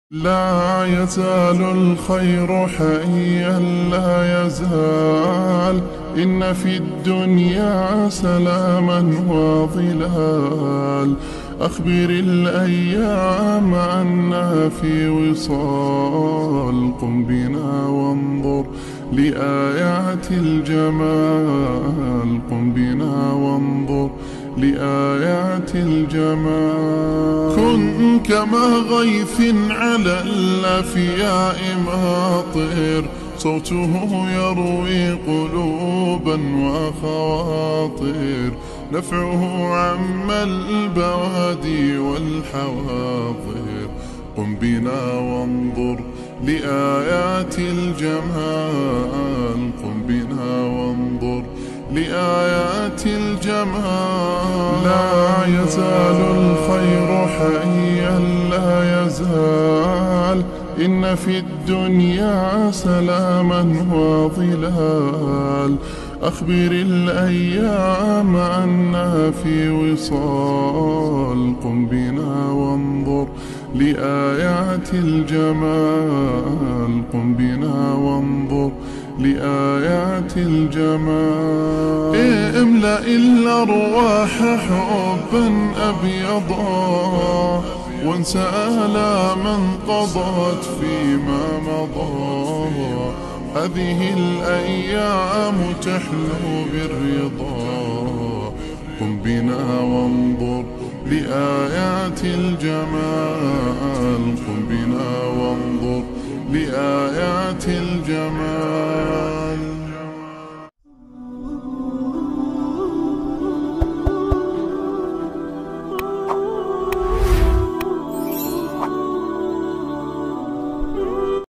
لا يزال الخير حيا لا يزال، إن في الدنيا سلاما وظلال. أخبر الأيام أنها في وصال، قم بنا وانظر لآيات الجمال. قم بنا وانظر لآيات الجمال. كن كما غيث على الأفياء ماطر، صوته يروي قلوبا وخواطر. نفعه عم البوادي والحواضر. قم بنا وانظر لآيات الجمال. قم بنا وانظر لآيات الجمال. لا يزال الخير حيا لا يزال، إن في الدنيا سلاما وظلال. أخبر الأيام أنها في وصال، قم بنا وانظر لآيات الجمال. قم بنا وانظر لآيات الجمال. املأ الأرواح حبا أبيضا، وانسى آلاما قضت فيما مضى. هذه الأيام تحلو بالرضا. قم بنا وانظر لآيات الجمال. قم بنا وانظر لآيات الجمال.